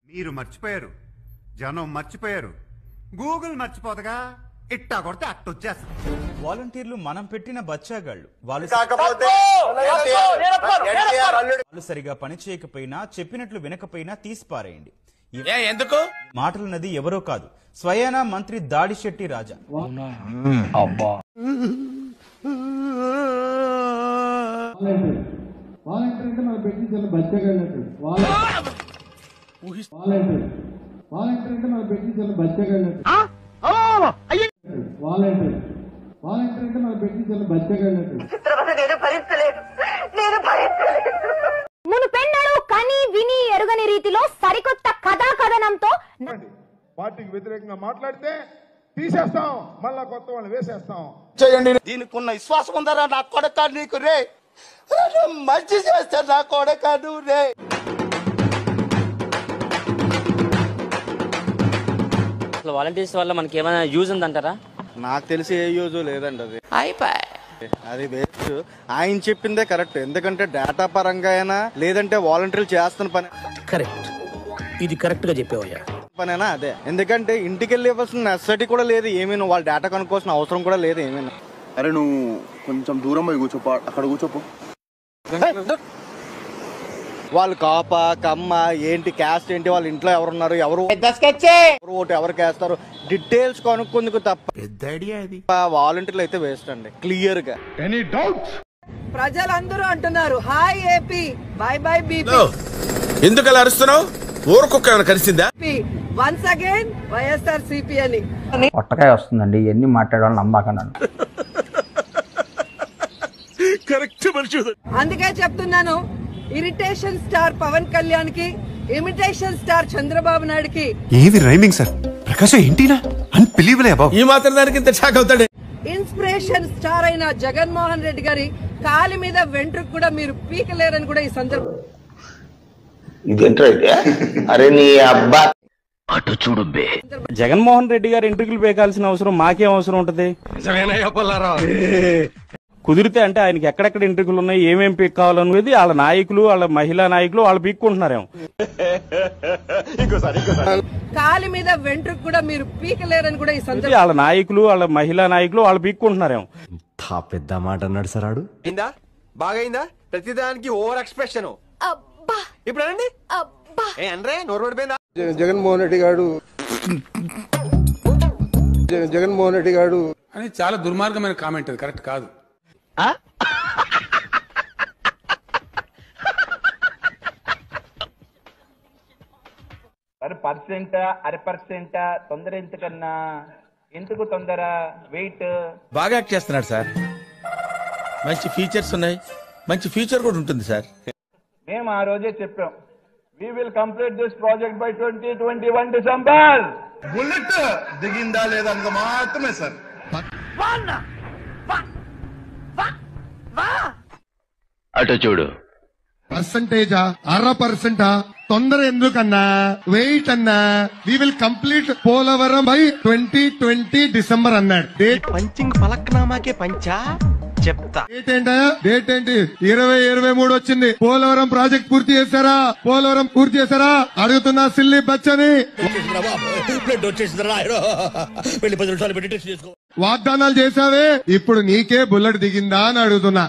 మీరు మర్చిపోయారు, జనం మర్చిపోయారు, గూగుల్ మర్చిపోతగా ఇట్టా కొడితే అట్టొచ్చేస్తుంది. వాలంటీర్లు మనం పెట్టిన బచ్చాగాళ్ళు. వాళ్ళు సరిగా పని చేయకపోయినా, చెప్పినట్లు వినకపోయినా తీసిపారేయండి. ఎందుకు మాటలు నది ఎవరో కాదు, స్వయానా మంత్రి దాడిశెట్టి రాజా. మునుపెన్నడూ కని విని ఎరుగని రీతిలో సరికొత్త కథా కథనంతో పార్టీకి వ్యతిరేకంగా మాట్లాడితే తీసేస్తాం, మళ్ళా కొత్త వాళ్ళు వేసేస్తాం. దీనికి ఉన్న విశ్వాసం ఉందరా నా కొడక నీకు రే, మంచి చేస్తే నా కొడక నువ్వు రే. అసలు వాలంటీర్స్ వల్ల మనకి ఏమైనా యూజ్ ఉందంటారా? నాకు తెలిసి ఏ యూజ్ లేదండి. అది వేస్ట్. ఆయన చెప్పిందే కరెక్ట్. ఎందుకంటే డేటా పరంగా అయినా లేదంటే వాలంటీర్లు చేస్తున్న పని కరెక్ట్. ఇది కరెక్ట్ గా చెప్పేవయ్యా. పనేనా అదే. ఎందుకంటే ఇంటికి వెళ్ళి ఇవ్వాల్సిన నెసెసిటీ కూడా లేదు, ఏమైనా వాళ్ళ డేటా కనుక్కోవాల్సిన అవసరం కూడా లేదు ఏమైనా. అరే నువ్వు కొంచెం దూరం పోయి కూర్చోపో, అక్కడ కూర్చోపో. వాళ్ళు కాప కమ్మ ఏంటి, క్యాస్ట్ ఏంటి, వాళ్ళ ఇంట్లో ఎవరున్నారు, ఎవరు ఓటు ఎవరికి వేస్తారు, డీటెయిల్స్ కనుక్కుందుకు తప్ప పెద్ద ఐడియా ఇది. వాలంటీర్లు అయితే వేస్ట్ అండి, క్లియర్ గా. Any doubt? ప్రజలందరూ అంటున్నారు hi AP, bye bye BP. ఎందుకు అలా అరుస్తున్నావు? ఊరుకొక్క కలిసిందా? వన్స్ అగైన్ వైఎస్ఆర్ సిపి అని పొట్టకాయ వస్తుందండి, ఎన్ని మాట్లాడాలని నమ్మాకన్నాను. కరెక్ట్ మనిషి. అందుకే చెప్తున్నాను, ఇరిటేషన్ స్టార్ పవన్ కళ్యాణ్ కి, ఇమిటేషన్ స్టార్ చంద్రబాబు నాయుడుకి ఏది రైమింగ్ సార్? ప్రకాశం ఏంటినా అన్బిలీవబుల్ అబౌట్. ఈ మాత్రం దానికి ఇంత షాక్ అవుతాడు. ఇన్స్పిరేషన్ స్టార్ అయిన జగన్మోహన్ రెడ్డి గారి కాలి మీద వెంట్రుకు కూడా మీరు పీకలేరని కూడా ఈ సందర్భం. అరే నీ అబ్బా అటు చూడు బే. జగన్మోహన్ రెడ్డి గారు ఎంట్రుకలు పేకాల్సిన అవసరం మాకేం అవసరం ఉంటది? కుదిరితే అంటే ఆయనకి ఎక్కడెక్కడ ఎంట్రుకలు ఉన్నాయి, ఏమేమి పీక్ కావాలనేది వాళ్ళ నాయకులు, వాళ్ళ మహిళా నాయకులు వాళ్ళు పీక్కుంటున్నారేమో. కాలి మీద వెంట్రుకు కూడా మీరు పీకలేరని కూడా ఈ సందర్భం. వాళ్ళ నాయకులు, వాళ్ళ మహిళా నాయకులు వాళ్ళు పీక్కుంటున్నారేమో. పెద్ద మాట అన్నాడు సార్. ఆడు బాగైందా? ప్రతిదానికి ఓవర్ ఎక్స్ప్రెషన్. ఇప్పుడు అనండి అంటే నోరు పడిపోయిందా? జగన్మోహన్ రెడ్డి గారు అని చాలా దుర్మార్గమైన కామెంట్, అది కరెక్ట్ కాదు. అరపర్సెంట్ తొందర ఎందుకన్నా? ఎందుకు తొందర? వెయిట్ బాగా యాక్ట్ చేస్తున్నాడు సార్. మంచి ఫీచర్స్ ఉన్నాయి, మంచి ఫ్యూచర్ కూడా ఉంటుంది సార్. మేము ఆ రోజే చెప్పాం, we will complete this project by 2021 December. Bullet దిగిందా లేదా అందుకు మాత్రమే సార్. అటు చూడు. పర్సంటేజా 1% తొందర ఎందుకన్నా? వెయిట్ అన్నా. We will complete Polavaram by 2020 December అన్నాడు. పంచింగ్ పలక్నామాకే పంచా చెప్తా. డేట్ ఏంటి? 2023 వచ్చింది. పోలవరం ప్రాజెక్ట్ పూర్తి చేశారా? పోలవరం పూర్తి చేశారా అడుగుతున్నా సిల్లి బచ్చని. వాగ్దానాలు చేశావే, ఇప్పుడు నీకే బుల్లెట్ దిగిందా అని అడుగుతున్నా.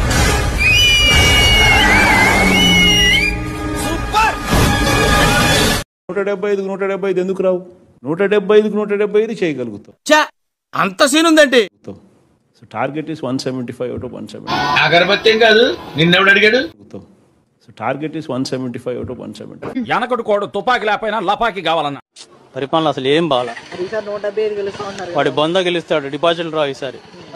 నూట 175 ఎందుకు రావు? 175 చేయగలుగుతాం. అంత సీన్ ఉందంటే so target is 175 out of 170. అగరబత్తి కాదు, నిన్నెవడు అడిగాడు? So target is 175 out of 170. వెనకడు కోడు తుపాకి లేకపోయినా లపాకి కావాలన్న పరిపాలన అసలు ఏం బాగా. వాడి బొంద గెలుస్తాడు, డిపాజిట్లు రావు ఈసారి.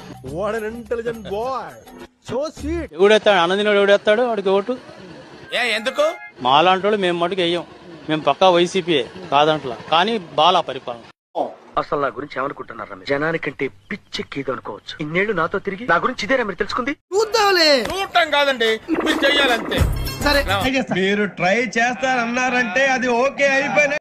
ఎవడెత్తాడు? అన్నదినోడు ఎవడెత్తాడు వాడికి ఓటు? ఎందుకు? మాలాంటి మేము మటుకు వెయ్యం. మేము పక్కా వైసీపీ కాదంట్లా, కానీ బాలా పరిపాలన. అసలు నా గురించి ఏమనుకుంటున్నారా? జనానికంటే పిచ్చెక్కిది అనుకోవచ్చు. ఇన్నేళ్లు నాతో తిరిగి నా గురించి ఇదేనా మీరు తెలుసుకుంది? చూడటం కాదండి, మీరు చెయ్యాలంతే. మీరు ట్రై చేస్తారన్నారంటే అది ఓకే అయిపోయిన